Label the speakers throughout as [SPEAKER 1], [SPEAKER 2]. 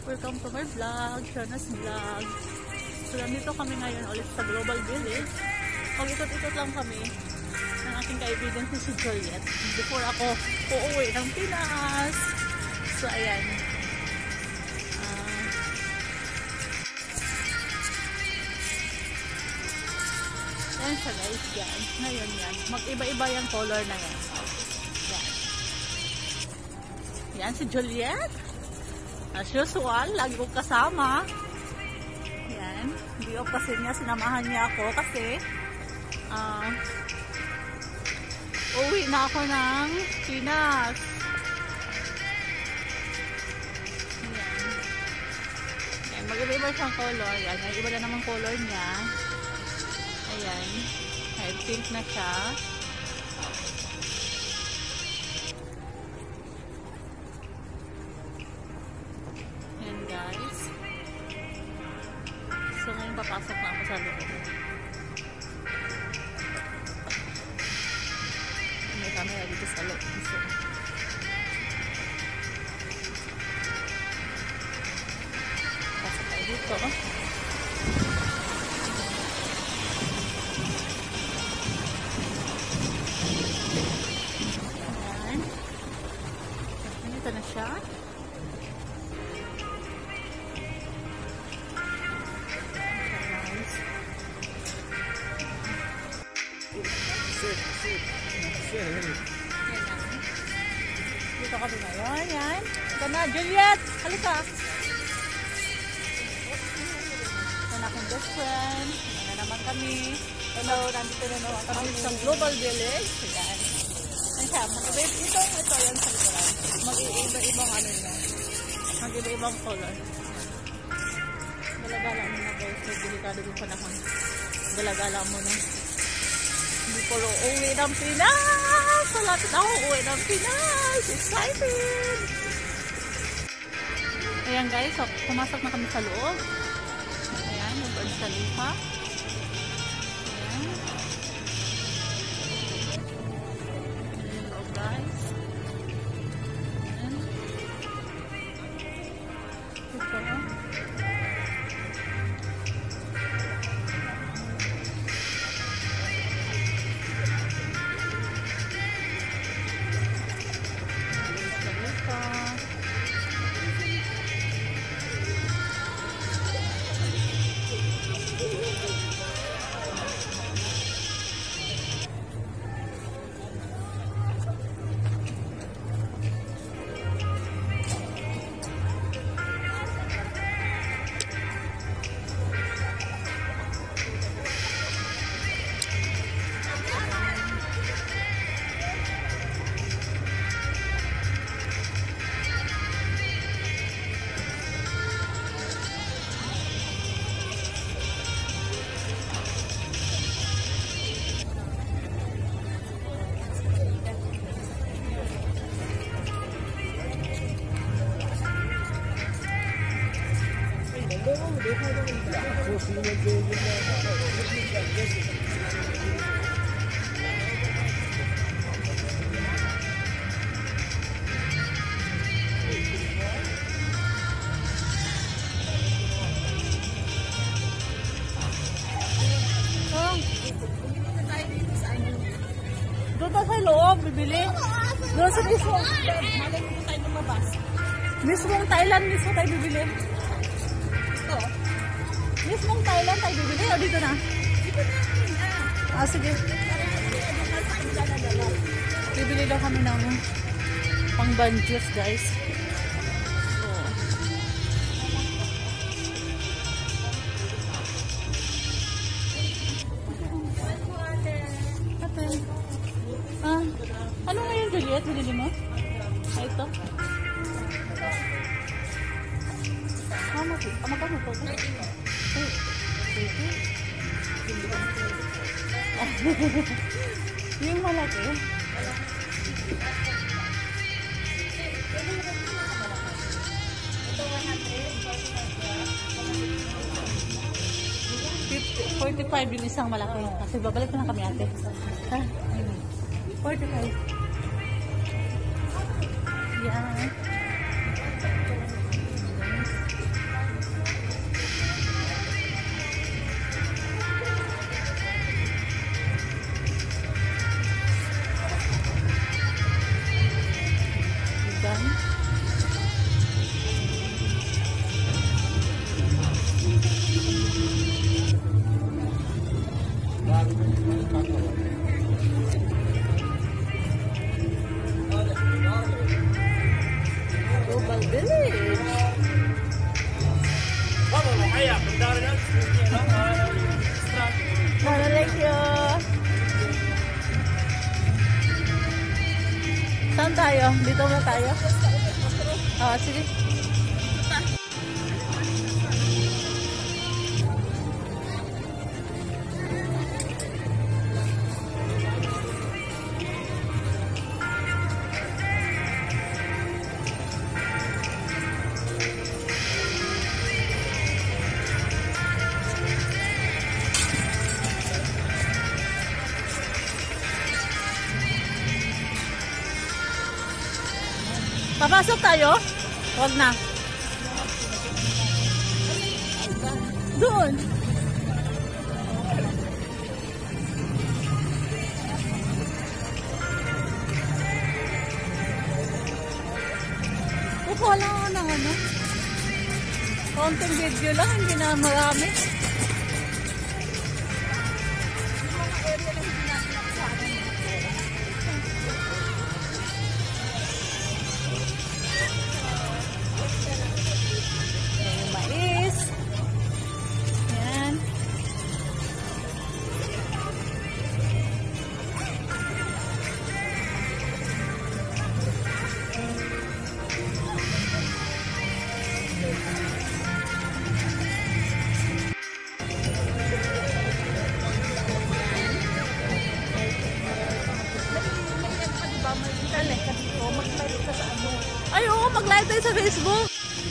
[SPEAKER 1] Welcome to my vlog, Shana's vlog. So, nandito kami ngayon ulit sa Global Village. Mag-ikot-ikot lang kami ng aking kaibigan si Juliet before ako uuwi ng Pinas. So, ayan. Ayan siya guys, yan. Ngayon yan. Mag-iba-iba yung color na yan. Yan. Yan si Juliet. As usual, lagi kong kasama. Yan. Hindi off kasi niya, sinamahan niya ako kasi uwi na ako ng Pinas. Yan. Yan. Mag-iba siyang color. Yan. Iba na naman color niya. Ayan. Ayan. Pink na siya. Guys. So ngayon papasok na ako sa loob. May camera dito sa loob. So, pasok tayo dito. Ayan. Ito na siya. Dito kami ngayon, yan. Ito na, Juliet! Halika! Ito na akong best friend. Yan na naman kami. Hello, nandito na naman kami sa Global Village. Yan. Yan siya, mag-iba ito yan sa likuran. Mag-iba-ibang ano yun. Mag-iba-ibang color. Galagala mo na guys. Delikado yung panahon. Galagala mo na. Hindi ko uwi ng Pinas! Malapit ako uwi ng Pinas! Excited! Ayan guys, so, pumasok na kami sa loob. Ayan, yung bird sa lupa. Ayan. Ayan yung loob guys. Ayan. Ito. Doon sa loob, bibili. Doon sa mismo. Malay mo tayo lumabas. Mismong Thailand, mismo tayo bibili. Ito. Mismong Thailand tayo bibili o dito na? Dito na. Ah, sige. Bibili daw kami ng pang-banjus, guys. Ano ngayon, Juliet? Binili mo? Ah, ito. Magkano po? Yung malaki. $45 yung isang malaki. Kasi babalik na kami ate. Ha? 45. Yan. Ayan. Global Village. Thank you. Saan tayo? Dito na tayo? Sige. Papasok tayo? Huwag na. Doon. Kukuha lang ako ng ano. Konting video lang, hindi na marami. Ay, oo, mag-live tayo sa Facebook.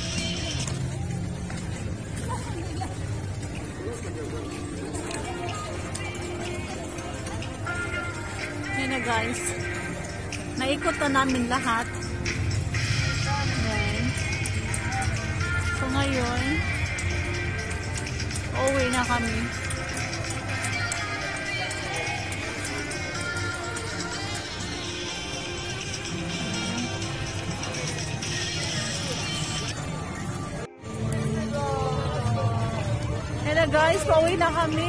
[SPEAKER 1] Yan na guys. Naikot na namin lahat. Ayan. So ngayon, uuwi na kami. Ayan na guys, pauwi na kami.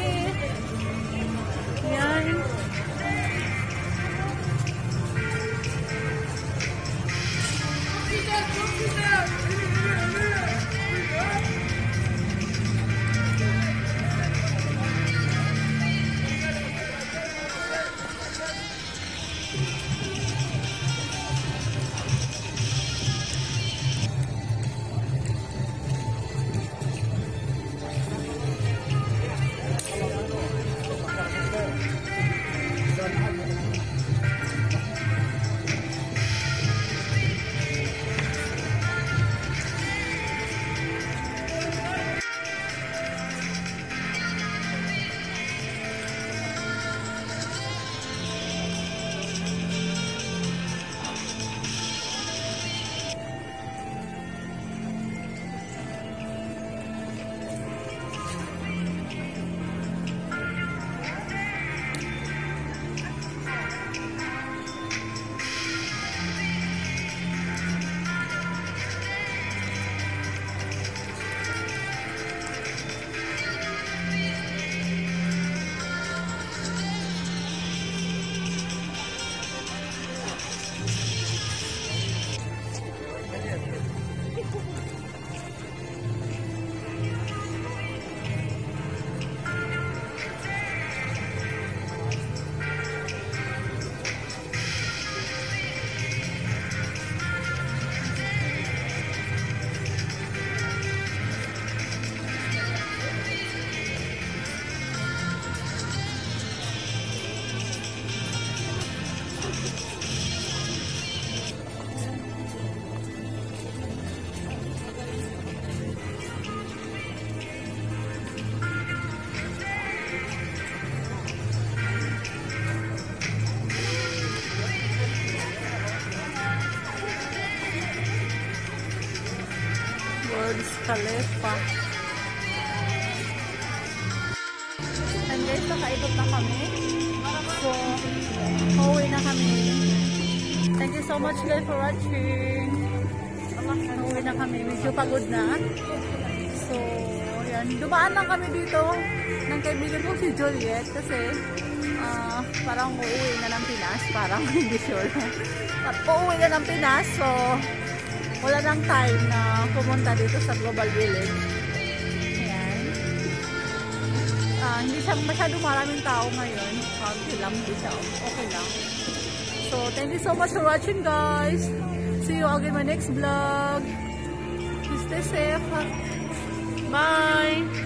[SPEAKER 1] Ayan. Burj Khalifa. And guys, nakaikot na kami. So, pauwi na kami. Thank you so much guys for watching. kami. Medyo pagod na. So, yan. Dumaan lang kami dito ng kaibigan ko si Juliet kasi parang uuwi na ng Pinas. Parang hindi sure. Uuwi na ng Pinas. So, wala nang time na pumunta dito sa Global Village. Ayan. Hindi siya masyado maraming tao ngayon. Hindi lang, hindi siya. Okay lang. So, thank you so much for watching, guys. See you again in my next vlog. Stay safe. Bye.